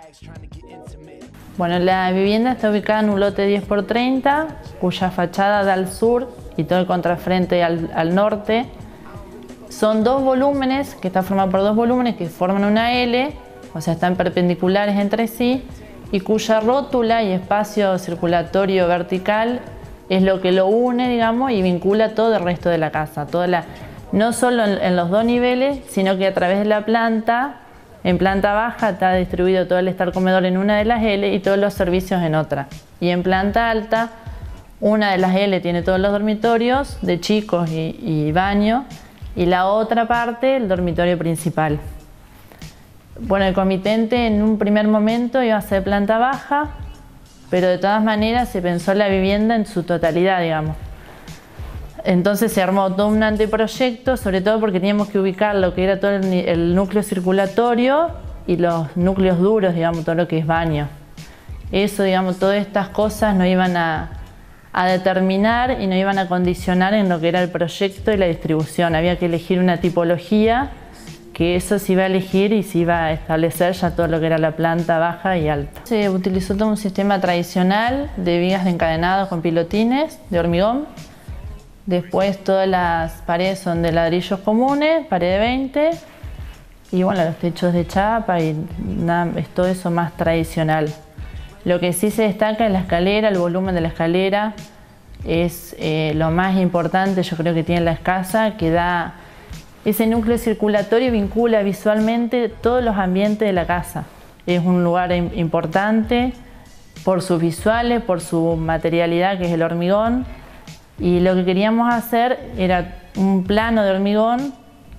Bueno, la vivienda está ubicada en un lote 10x30, cuya fachada da al sur y todo el contrafrente al norte. Son dos volúmenes, que está formado por dos volúmenes que forman una L, o sea, están perpendiculares entre sí, y cuya rótula y espacio circulatorio vertical es lo que lo une, digamos, y vincula todo el resto de la casa. No solo en los dos niveles, sino que a través de la planta. En planta baja está distribuido todo el estar comedor en una de las L y todos los servicios en otra. Y en planta alta, una de las L tiene todos los dormitorios de chicos y baño, y la otra parte el dormitorio principal. Bueno, el comitente en un primer momento iba a ser planta baja, pero de todas maneras se pensó la vivienda en su totalidad, digamos. Entonces se armó todo un anteproyecto, sobre todo porque teníamos que ubicar lo que era todo el núcleo circulatorio y los núcleos duros, digamos, todo lo que es baño. Eso, digamos, todas estas cosas nos iban a determinar y nos iban a condicionar en lo que era el proyecto y la distribución. Había que elegir una tipología, que eso se iba a elegir y se iba a establecer ya todo lo que era la planta baja y alta. Se utilizó todo un sistema tradicional de vigas de encadenado con pilotines de hormigón. Después todas las paredes son de ladrillos comunes, pared de 20, y bueno, los techos de chapa y nada, es todo eso más tradicional. Lo que sí se destaca es la escalera, el volumen de la escalera es lo más importante, yo creo, que tiene la casa, que da ese núcleo circulatorio, vincula visualmente todos los ambientes de la casa. Es un lugar importante por sus visuales, por su materialidad, que es el hormigón. Y lo que queríamos hacer era un plano de hormigón,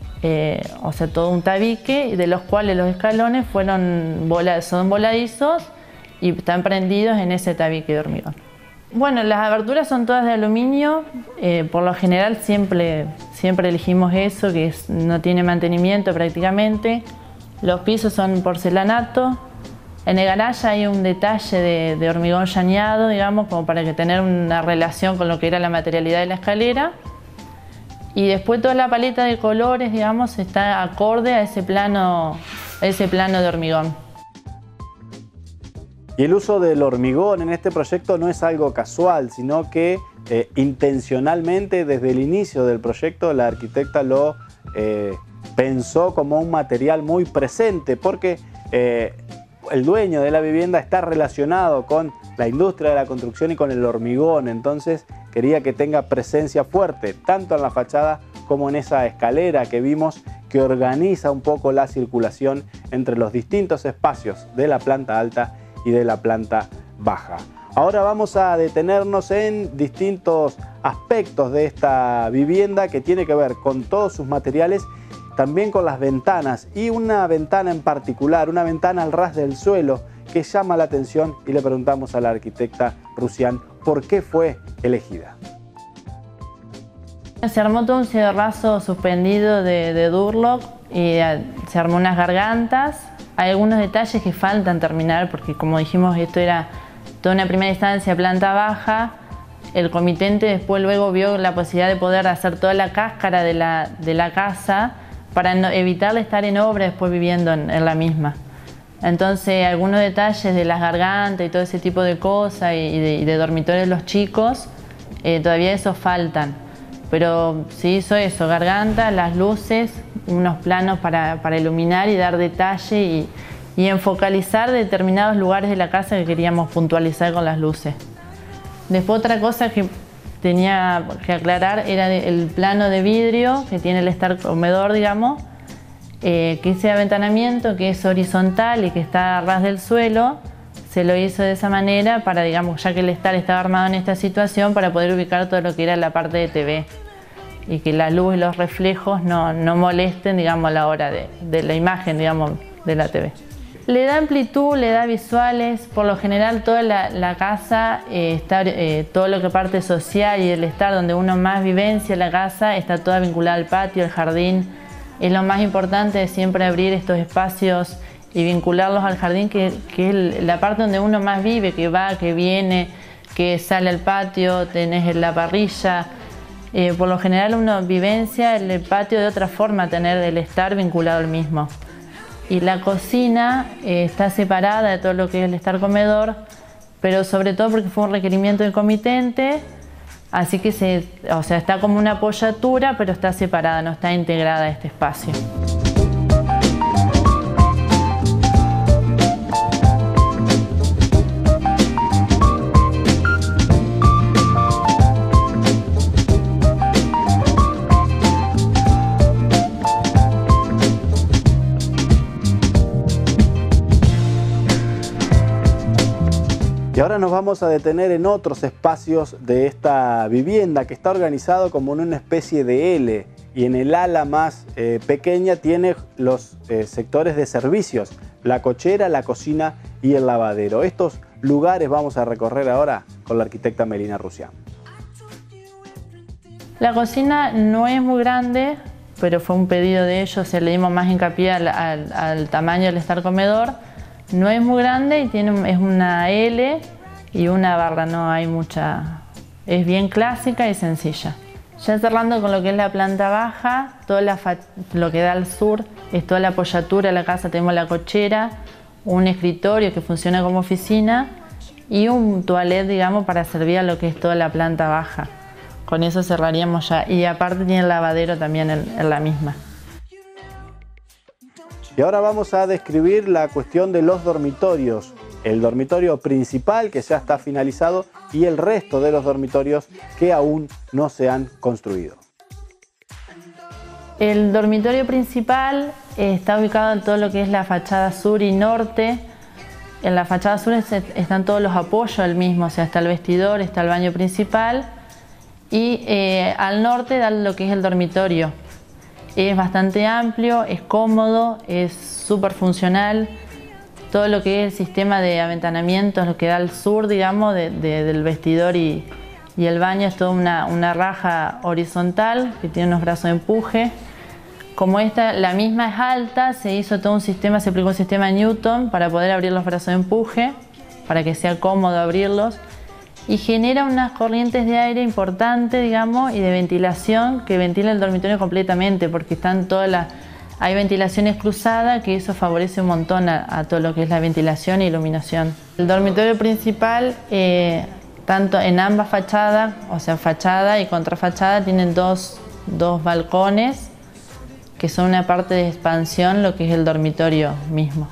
o sea, todo un tabique, de los cuales los escalones son voladizos y están prendidos en ese tabique de hormigón. Bueno, las aberturas son todas de aluminio, por lo general siempre elegimos eso, que no tiene mantenimiento prácticamente. Los pisos son porcelanato. En el garaje hay un detalle de hormigón llaneado, digamos, como para tener una relación con lo que era la materialidad de la escalera. Y después toda la paleta de colores, digamos, está acorde a ese plano de hormigón. Y el uso del hormigón en este proyecto no es algo casual, sino que intencionalmente desde el inicio del proyecto la arquitecta lo pensó como un material muy presente, porque el dueño de la vivienda está relacionado con la industria de la construcción y con el hormigón, entonces quería que tenga presencia fuerte, tanto en la fachada como en esa escalera que vimos, que organiza un poco la circulación entre los distintos espacios de la planta alta y de la planta baja. Ahora vamos a detenernos en distintos aspectos de esta vivienda que tiene que ver con todos sus materiales, también con las ventanas, y una ventana en particular, una ventana al ras del suelo que llama la atención, y le preguntamos a la arquitecta Rusián por qué fue elegida. Se armó todo un cierrazo suspendido de Durlock y se armó unas gargantas. Hay algunos detalles que faltan terminar porque, como dijimos, esto era toda una primera instancia planta baja. El comitente después luego vio la posibilidad de poder hacer toda la cáscara de la casa para evitar estar en obra después viviendo en la misma. Entonces algunos detalles de las gargantas y todo ese tipo de cosas y de dormitorios de los chicos, todavía esos faltan. Pero se hizo eso, garganta, las luces, unos planos para iluminar y dar detalle y enfocalizar determinados lugares de la casa que queríamos puntualizar con las luces. Después otra cosa que tenía que aclarar era el plano de vidrio que tiene el estar comedor, digamos, que ese aventanamiento que es horizontal y que está a ras del suelo, se lo hizo de esa manera para, digamos, ya que el estar estaba armado en esta situación, para poder ubicar todo lo que era la parte de TV y que la luz y los reflejos no molesten, digamos, a la hora de la imagen, digamos, de la TV. Le da amplitud, le da visuales. Por lo general toda la casa, todo lo que parte social y el estar donde uno más vivencia la casa, está toda vinculada al patio, al jardín. Es lo más importante, siempre abrir estos espacios y vincularlos al jardín, que es la parte donde uno más vive, que va, que viene, que sale al patio, tenés la parrilla. Por lo general uno vivencia el patio de otra forma, tener el estar vinculado al mismo. y la cocina está separada de todo lo que es el estar comedor, pero sobre todo porque fue un requerimiento del comitente, así que está como una apoyatura, pero está separada, no está integrada a este espacio. Y ahora nos vamos a detener en otros espacios de esta vivienda que está organizado como en una especie de L, y en el ala más pequeña tiene los sectores de servicios, la cochera, la cocina y el lavadero. Estos lugares vamos a recorrer ahora con la arquitecta Melina Rusián. La cocina no es muy grande, pero fue un pedido de ellos, le dimos más hincapié al tamaño del estar comedor. No es muy grande y es una L y una barra, no hay mucha. Es bien clásica y sencilla. Ya cerrando con lo que es la planta baja, lo que da al sur es toda la apoyatura de la casa. Tenemos la cochera, un escritorio que funciona como oficina y un toilet, digamos, para servir a lo que es toda la planta baja. Con eso cerraríamos ya. Y aparte tiene el lavadero también en la misma. Y ahora vamos a describir la cuestión de los dormitorios. El dormitorio principal, que ya está finalizado, y el resto de los dormitorios que aún no se han construido. El dormitorio principal está ubicado en todo lo que es la fachada sur y norte. En la fachada sur están todos los apoyos del mismo, o sea, está el vestidor, está el baño principal, y al norte da lo que es el dormitorio. Es bastante amplio, es cómodo, es súper funcional. Todo lo que es el sistema de aventanamiento, lo que da al sur, digamos, del vestidor y el baño, es toda una raja horizontal que tiene unos brazos de empuje. Como la misma es alta, se hizo todo un sistema, se aplicó un sistema Newton para poder abrir los brazos de empuje, para que sea cómodo abrirlos. Y genera unas corrientes de aire importantes, digamos, y de ventilación que ventila el dormitorio completamente, porque hay ventilaciones cruzadas, que eso favorece un montón a todo lo que es la ventilación e iluminación. El dormitorio principal, tanto en ambas fachadas, o sea, fachada y contrafachada, tienen dos balcones, que son una parte de expansión, lo que es el dormitorio mismo.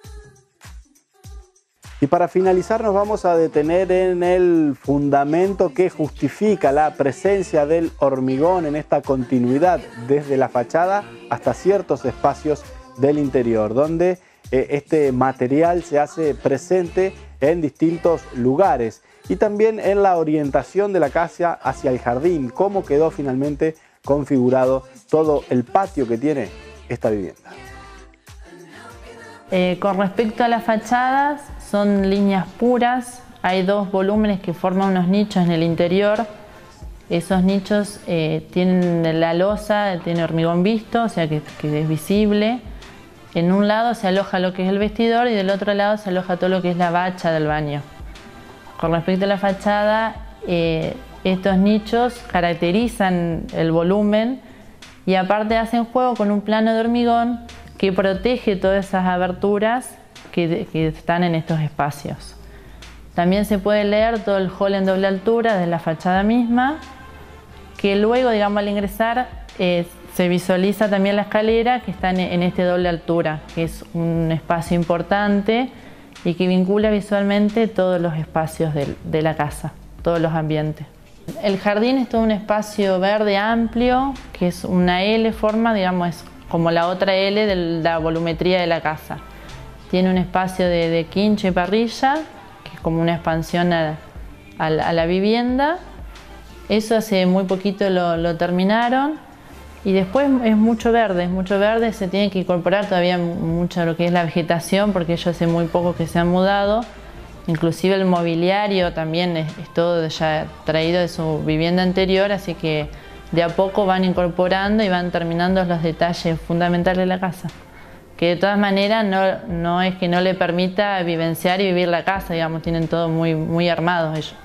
Y para finalizar nos vamos a detener en el fundamento que justifica la presencia del hormigón en esta continuidad desde la fachada hasta ciertos espacios del interior, donde este material se hace presente en distintos lugares, y también en la orientación de la casa hacia el jardín, cómo quedó finalmente configurado todo el patio que tiene esta vivienda. Con respecto a las fachadas, son líneas puras. Hay dos volúmenes que forman unos nichos en el interior. Esos nichos tienen la losa, tiene hormigón visto, o sea que es visible. En un lado se aloja lo que es el vestidor y del otro lado se aloja todo lo que es la bacha del baño. Con respecto a la fachada, estos nichos caracterizan el volumen y aparte hacen juego con un plano de hormigón que protege todas esas aberturas que están en estos espacios. También se puede leer todo el hall en doble altura de la fachada misma, que luego, digamos, al ingresar se visualiza también la escalera que está en este doble altura, que es un espacio importante y que vincula visualmente todos los espacios de la casa, todos los ambientes. El jardín es todo un espacio verde amplio, que es una L forma, digamos, es como la otra L de la volumetría de la casa. Tiene un espacio de quincho y parrilla, que es como una expansión a la vivienda. Eso hace muy poquito lo terminaron. Y después es mucho verde, se tiene que incorporar todavía mucho de lo que es la vegetación, porque ellos hace muy poco que se han mudado. Inclusive el mobiliario también es todo ya traído de su vivienda anterior, así que de a poco van incorporando y van terminando los detalles fundamentales de la casa. Que de todas maneras no es que no le permita vivenciar y vivir la casa, digamos, tienen todo muy armados ellos.